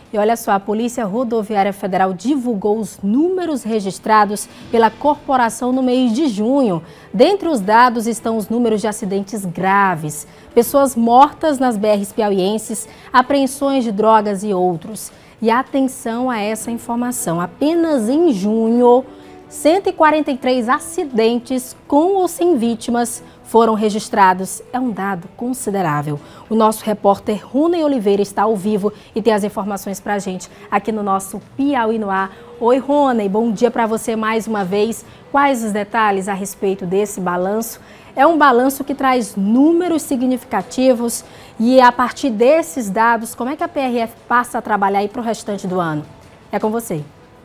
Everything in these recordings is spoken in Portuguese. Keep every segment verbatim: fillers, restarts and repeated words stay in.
E olha só, a Polícia Rodoviária Federal divulgou os números registrados pela corporação no mês de junho. Dentre os dados estão os números de acidentes graves, pessoas mortas nas B Rs piauienses, apreensões de drogas e outros. E atenção a essa informação, apenas em junho, cento e quarenta e três acidentes com ou sem vítimas foram registrados. É um dado considerável. O nosso repórter Rony Oliveira está ao vivo e tem as informações para a gente aqui no nosso Piauí no Ar. Oi, Rony, bom dia para você mais uma vez. Quais os detalhes a respeito desse balanço? É um balanço que traz números significativos e a partir desses dados, como é que a P R F passa a trabalhar aí para o restante do ano? É com você.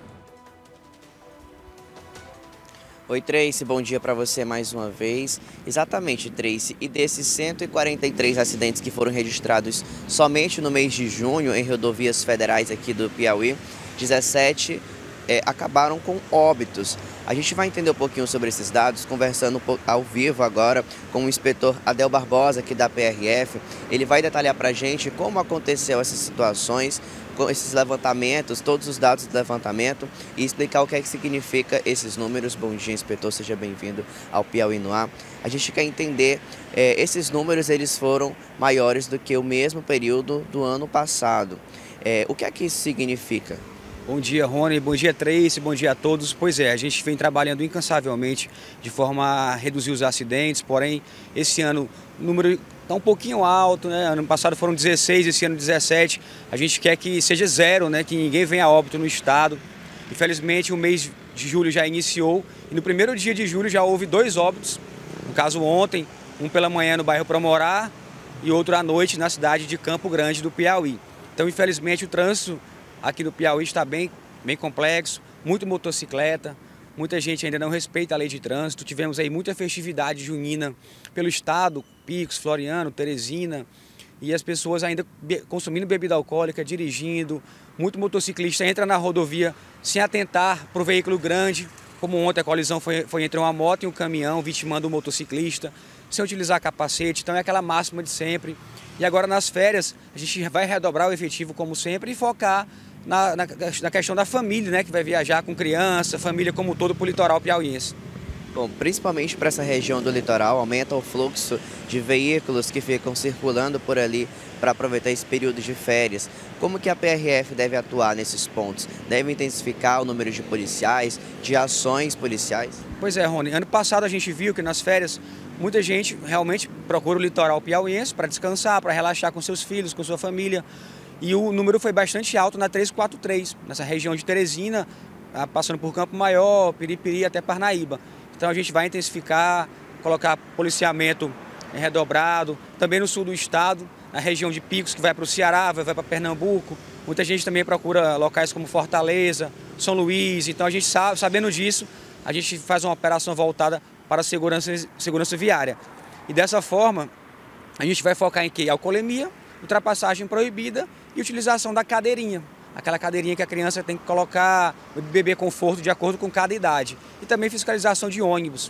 Oi, Tracy, bom dia para você mais uma vez. Exatamente, Tracy, e desses cento e quarenta e três acidentes que foram registrados somente no mês de junho em rodovias federais aqui do Piauí, dezessete é, acabaram com óbitos. A gente vai entender um pouquinho sobre esses dados, conversando ao vivo agora com o inspetor Adel Barbosa, aqui da P R F. Ele vai detalhar para a gente como aconteceu essas situações, com esses levantamentos, todos os dados do levantamento e explicar o que é que significa esses números. Bom dia, inspetor, seja bem-vindo ao Piauí no Ar. A gente quer entender, é, esses números eles foram maiores do que o mesmo período do ano passado. É, o que é que isso significa? Bom dia, Rony, bom dia, Tracy, bom dia a todos. Pois é, a gente vem trabalhando incansavelmente de forma a reduzir os acidentes, porém, esse ano o número está um pouquinho alto, né? Ano passado foram dezesseis, esse ano dezessete. A gente quer que seja zero, né? Que ninguém venha a óbito no estado. Infelizmente, o mês de julho já iniciou e no primeiro dia de julho já houve dois óbitos. No caso, ontem, um pela manhã no bairro Promorá e outro à noite na cidade de Campo Grande do Piauí. Então, infelizmente, o trânsito aqui no Piauí está bem, bem complexo, muito motocicleta, muita gente ainda não respeita a lei de trânsito. Tivemos aí muita festividade junina pelo estado, Picos, Floriano, Teresina, e as pessoas ainda be consumindo bebida alcoólica, dirigindo. Muito motociclista entra na rodovia sem atentar para o veículo grande, como ontem a colisão foi, foi entre uma moto e um caminhão, vitimando o motociclista, sem utilizar capacete. Então é aquela máxima de sempre. E agora nas férias a gente vai redobrar o efetivo como sempre e focar Na, na, na questão da família, né, que vai viajar com criança, família como um todo para o litoral piauiense. Bom, principalmente para essa região do litoral, aumenta o fluxo de veículos que ficam circulando por ali para aproveitar esse período de férias. Como que a P R F deve atuar nesses pontos? Deve intensificar o número de policiais, de ações policiais? Pois é, Rony, ano passado a gente viu que nas férias muita gente realmente procura o litoral piauiense para descansar, para relaxar com seus filhos, com sua família. E o número foi bastante alto na trezentos e quarenta e três, nessa região de Teresina, passando por Campo Maior, Piripiri até Parnaíba. Então a gente vai intensificar, colocar policiamento redobrado, também no sul do estado, na região de Picos, que vai para o Ceará, vai, vai para Pernambuco. Muita gente também procura locais como Fortaleza, São Luís. Então a gente sabe, sabendo disso, a gente faz uma operação voltada para a segurança, segurança viária. E dessa forma, a gente vai focar em quê? Alcoolemia, ultrapassagem proibida e utilização da cadeirinha. Aquela cadeirinha que a criança tem que colocar o bebê conforto de acordo com cada idade. E também fiscalização de ônibus.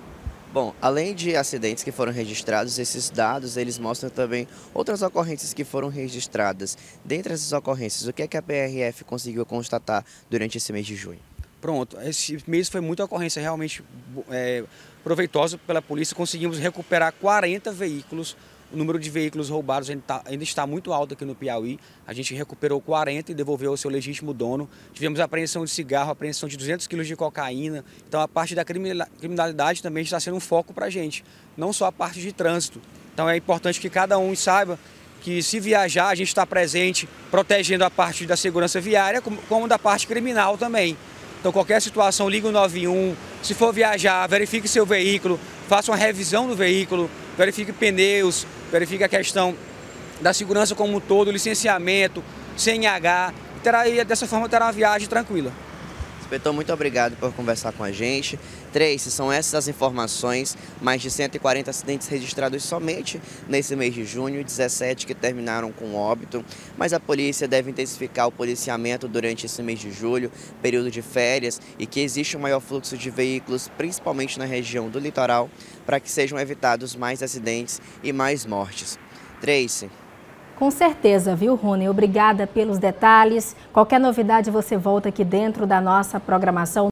Bom, além de acidentes que foram registrados, esses dados eles mostram também outras ocorrências que foram registradas. Dentre essas ocorrências, o que é que a P R F conseguiu constatar durante esse mês de junho? Pronto, esse mês foi muita ocorrência realmente é, proveitosa pela polícia. Conseguimos recuperar quarenta veículos. O número de veículos roubados ainda, tá, ainda está muito alto aqui no Piauí. A gente recuperou quarenta e devolveu ao seu legítimo dono. Tivemos apreensão de cigarro, apreensão de duzentos quilos de cocaína. Então a parte da criminalidade também está sendo um foco para a gente, não só a parte de trânsito. Então é importante que cada um saiba que se viajar a gente está presente, protegendo a parte da segurança viária, como, como da parte criminal também. Então qualquer situação, liga o nove um, se for viajar, verifique seu veículo, faça uma revisão do veículo, verifique pneus, verifique a questão da segurança como um todo, licenciamento, C N H, e, terá, e dessa forma terá uma viagem tranquila. Inspetor, muito obrigado por conversar com a gente. Tracy, são essas as informações, mais de cento e quarenta acidentes registrados somente nesse mês de junho, dezessete que terminaram com óbito, mas a polícia deve intensificar o policiamento durante esse mês de julho, período de férias, e que existe um maior fluxo de veículos, principalmente na região do litoral, para que sejam evitados mais acidentes e mais mortes. Tracy. Com certeza, viu, Rony? Obrigada pelos detalhes. Qualquer novidade você volta aqui dentro da nossa programação.